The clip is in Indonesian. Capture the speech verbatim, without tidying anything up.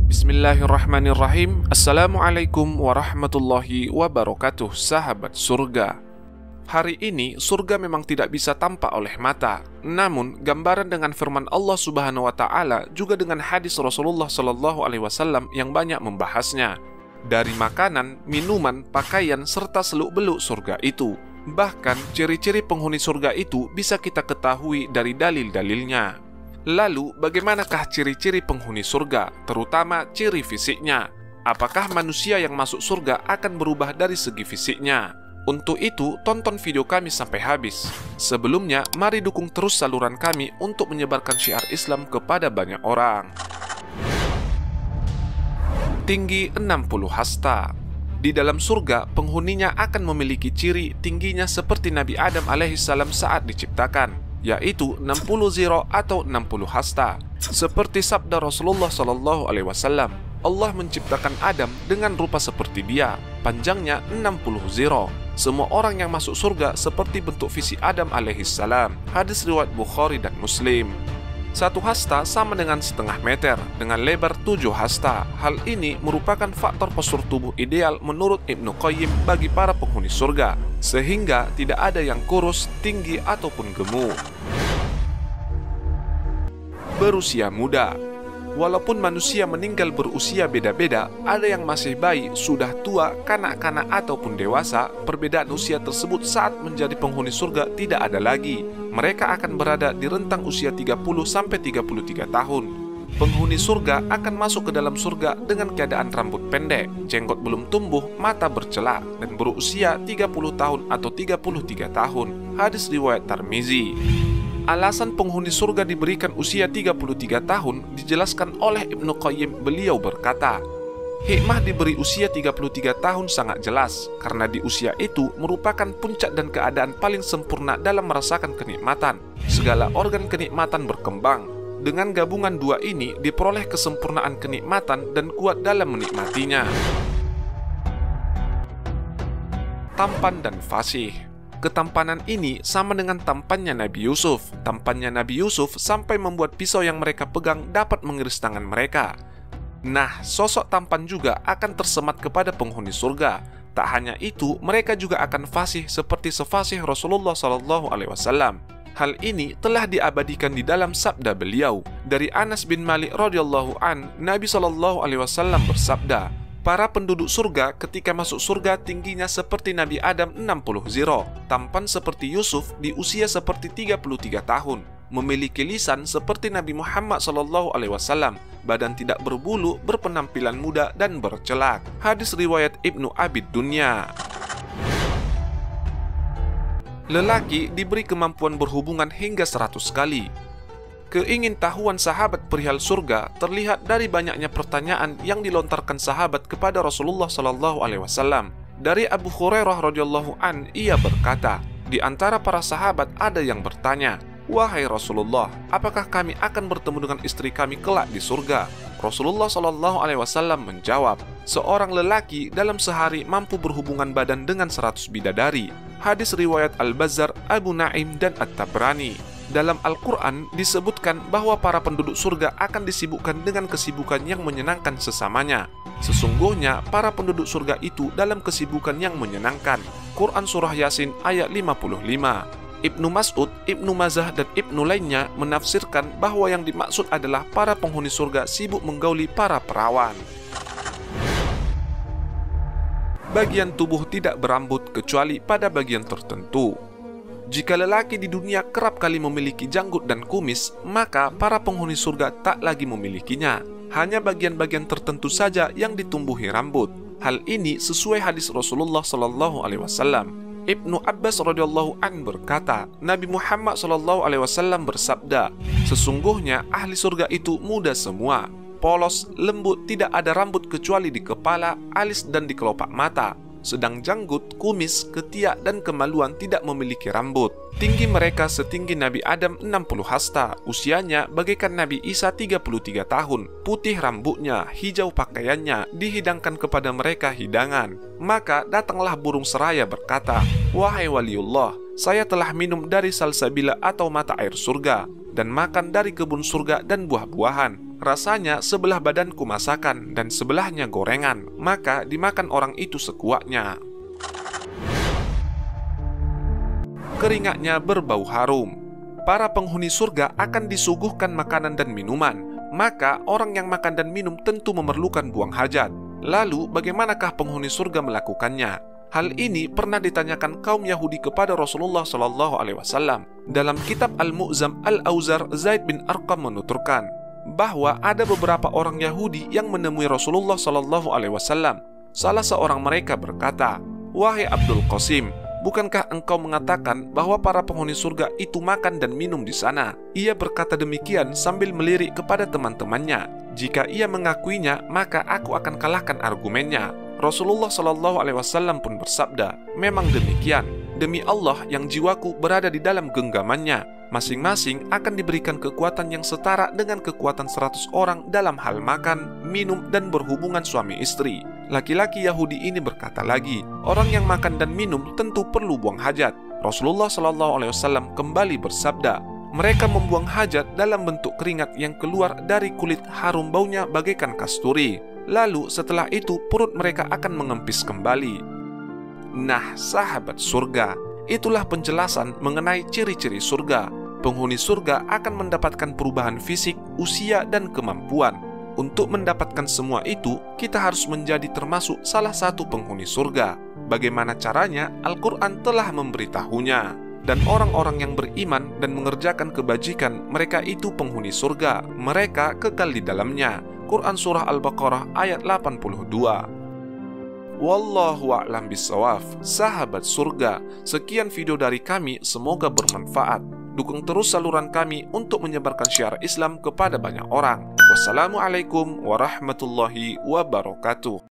Bismillahirrahmanirrahim. Assalamualaikum warahmatullahi wabarakatuh, sahabat surga. Hari ini surga memang tidak bisa tampak oleh mata. Namun gambaran dengan firman Allah Subhanahu wa taala juga dengan hadis Rasulullah Shallallahu alaihi wasallam yang banyak membahasnya. Dari makanan, minuman, pakaian serta seluk-beluk surga itu. Bahkan ciri-ciri penghuni surga itu bisa kita ketahui dari dalil-dalilnya. Lalu, bagaimanakah ciri-ciri penghuni surga, terutama ciri fisiknya? Apakah manusia yang masuk surga akan berubah dari segi fisiknya? Untuk itu, tonton video kami sampai habis. Sebelumnya, mari dukung terus saluran kami untuk menyebarkan syiar Islam kepada banyak orang. Tinggi enam puluh hasta. Di dalam surga, penghuninya akan memiliki ciri tingginya seperti Nabi Adam alaihissalam saat diciptakan, yaitu enam puluh ziro atau enam puluh hasta. Seperti sabda Rasulullah Shallallahu alaihi wasallam, Allah menciptakan Adam dengan rupa seperti dia, panjangnya enam puluh ziro. Semua orang yang masuk surga seperti bentuk fisik Adam alaihissalam. Hadis riwayat Bukhari dan Muslim. Satu hasta sama dengan setengah meter, dengan lebar tujuh hasta. Hal ini merupakan faktor postur tubuh ideal menurut Ibnu Qayyim bagi para penghuni surga, sehingga tidak ada yang kurus, tinggi, ataupun gemuk. Berusia muda. Walaupun manusia meninggal berusia beda-beda, ada yang masih bayi, sudah tua, kanak-kanak, ataupun dewasa. Perbedaan usia tersebut saat menjadi penghuni surga tidak ada lagi. Mereka akan berada di rentang usia tiga puluh sampai tiga puluh tiga tahun. Penghuni surga akan masuk ke dalam surga dengan keadaan rambut pendek, jenggot belum tumbuh, mata bercelak, dan berusia tiga puluh tahun atau tiga puluh tiga tahun. Hadis riwayat Tirmizi. Alasan penghuni surga diberikan usia tiga puluh tiga tahun dijelaskan oleh Ibnu Qayyim. Beliau berkata, hikmah diberi usia tiga puluh tiga tahun sangat jelas, karena di usia itu merupakan puncak dan keadaan paling sempurna dalam merasakan kenikmatan. Segala organ kenikmatan berkembang. Dengan gabungan dua ini diperoleh kesempurnaan kenikmatan dan kuat dalam menikmatinya. Tampan dan fasih. Ketampanan ini sama dengan tampannya Nabi Yusuf. Tampannya Nabi Yusuf sampai membuat pisau yang mereka pegang dapat mengiris tangan mereka. Nah, sosok tampan juga akan tersemat kepada penghuni surga. Tak hanya itu, mereka juga akan fasih seperti sefasih Rasulullah Shallallahu alaihi wasallam. Hal ini telah diabadikan di dalam sabda beliau. Dari Anas bin Malik radhiyallahu an, Nabi Shallallahu alaihi wasallam bersabda, para penduduk surga ketika masuk surga tingginya seperti Nabi Adam enam puluh ziro, tampan seperti Yusuf di usia seperti tiga puluh tiga tahun, memiliki lisan seperti Nabi Muhammad shallallahu alaihi wasallam, badan tidak berbulu, berpenampilan muda dan bercelak. Hadis riwayat Ibnu Abid Dunya. Lelaki diberi kemampuan berhubungan hingga seratus kali. Keingintahuan sahabat perihal surga terlihat dari banyaknya pertanyaan yang dilontarkan sahabat kepada Rasulullah Shallallahu alaihi wasallam. Dari Abu Hurairah radhiyallahu an, ia berkata, di antara para sahabat ada yang bertanya, wahai Rasulullah, apakah kami akan bertemu dengan istri kami kelak di surga? Rasulullah Shallallahu alaihi wasallam menjawab, seorang lelaki dalam sehari mampu berhubungan badan dengan seratus bidadari. Hadis riwayat Al-Bazzar, Abu Naim, dan At-Tabrani. Dalam Al-Quran disebutkan bahwa para penduduk surga akan disibukkan dengan kesibukan yang menyenangkan sesamanya. Sesungguhnya para penduduk surga itu dalam kesibukan yang menyenangkan. Quran Surah Yasin ayat lima puluh lima. Ibnu Mas'ud, Ibnu Mazah, dan Ibnu lainnya menafsirkan bahwa yang dimaksud adalah para penghuni surga sibuk menggauli para perawan. Bagian tubuh tidak berambut kecuali pada bagian tertentu. Jika lelaki di dunia kerap kali memiliki janggut dan kumis, maka para penghuni surga tak lagi memilikinya. Hanya bagian-bagian tertentu saja yang ditumbuhi rambut. Hal ini sesuai hadis Rasulullah Shallallahu alaihi wasallam. Ibnu Abbas radhiyallahu an berkata, Nabi Muhammad Shallallahu alaihi wasallam bersabda, sesungguhnya ahli surga itu muda semua, polos, lembut, tidak ada rambut kecuali di kepala, alis, dan di kelopak mata. Sedang janggut, kumis, ketiak, dan kemaluan tidak memiliki rambut. Tinggi mereka setinggi Nabi Adam enam puluh hasta, usianya bagaikan Nabi Isa tiga puluh tiga tahun, putih rambutnya, hijau pakaiannya, dihidangkan kepada mereka hidangan. Maka datanglah burung seraya berkata, "Wahai waliullah, saya telah minum dari salsabila atau mata air surga, dan makan dari kebun surga dan buah-buahan. Rasanya sebelah badanku masakan dan sebelahnya gorengan, maka dimakan orang itu sekuatnya. Keringatnya berbau harum. Para penghuni surga akan disuguhkan makanan dan minuman, maka orang yang makan dan minum tentu memerlukan buang hajat. Lalu bagaimanakah penghuni surga melakukannya? Hal ini pernah ditanyakan kaum Yahudi kepada Rasulullah Shallallahu Alaihi Wasallam. Dalam kitab Al-Mu'zam Al-Auzar, Zaid bin Arqam menuturkan bahwa ada beberapa orang Yahudi yang menemui Rasulullah Shallallahu Alaihi Wasallam. Salah seorang mereka berkata, "Wahai Abdul Qasim, bukankah engkau mengatakan bahwa para penghuni surga itu makan dan minum di sana?" Ia berkata demikian sambil melirik kepada teman-temannya. Jika ia mengakuinya, maka aku akan kalahkan argumennya. Rasulullah Shallallahu Alaihi Wasallam pun bersabda, "Memang demikian. Demi Allah yang jiwaku berada di dalam genggamannya, masing-masing akan diberikan kekuatan yang setara dengan kekuatan seratus orang dalam hal makan, minum, dan berhubungan suami istri." Laki-laki Yahudi ini berkata lagi, "Orang yang makan dan minum tentu perlu buang hajat." Rasulullah Shallallahu Alaihi Wasallam kembali bersabda, "Mereka membuang hajat dalam bentuk keringat yang keluar dari kulit harum baunya bagaikan kasturi. Lalu setelah itu perut mereka akan mengempis kembali." Nah, sahabat surga, itulah penjelasan mengenai ciri-ciri surga. Penghuni surga akan mendapatkan perubahan fisik, usia, dan kemampuan. Untuk mendapatkan semua itu, kita harus menjadi termasuk salah satu penghuni surga. Bagaimana caranya? Al-Quran telah memberitahunya. Dan orang-orang yang beriman dan mengerjakan kebajikan, mereka itu penghuni surga. Mereka kekal di dalamnya. Quran Surah Al-Baqarah ayat delapan puluh dua. Wallahu a'lam bishawab. Sahabat surga, sekian video dari kami, semoga bermanfaat. Dukung terus saluran kami untuk menyebarkan syiar Islam kepada banyak orang. Wassalamualaikum warahmatullahi wabarakatuh.